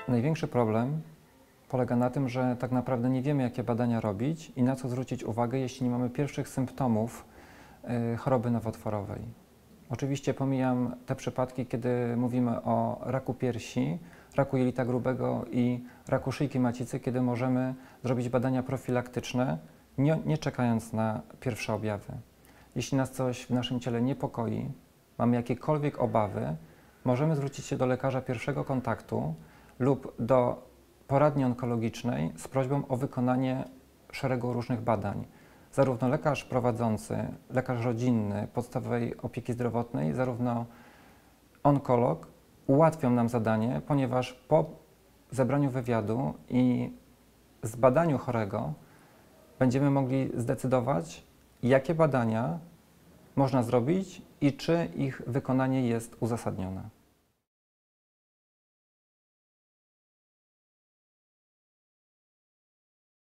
Największy problem polega na tym, że tak naprawdę nie wiemy, jakie badania robić i na co zwrócić uwagę, jeśli nie mamy pierwszych symptomów choroby nowotworowej. Oczywiście pomijam te przypadki, kiedy mówimy o raku piersi, raku jelita grubego i raku szyjki macicy, kiedy możemy zrobić badania profilaktyczne, nie czekając na pierwsze objawy. Jeśli nas coś w naszym ciele niepokoi, mamy jakiekolwiek obawy, możemy zwrócić się do lekarza pierwszego kontaktu lub do poradni onkologicznej z prośbą o wykonanie szeregu różnych badań. Zarówno lekarz prowadzący, lekarz rodzinny podstawowej opieki zdrowotnej, zarówno onkolog ułatwią nam zadanie, ponieważ po zebraniu wywiadu i zbadaniu chorego będziemy mogli zdecydować, jakie badania można zrobić i czy ich wykonanie jest uzasadnione.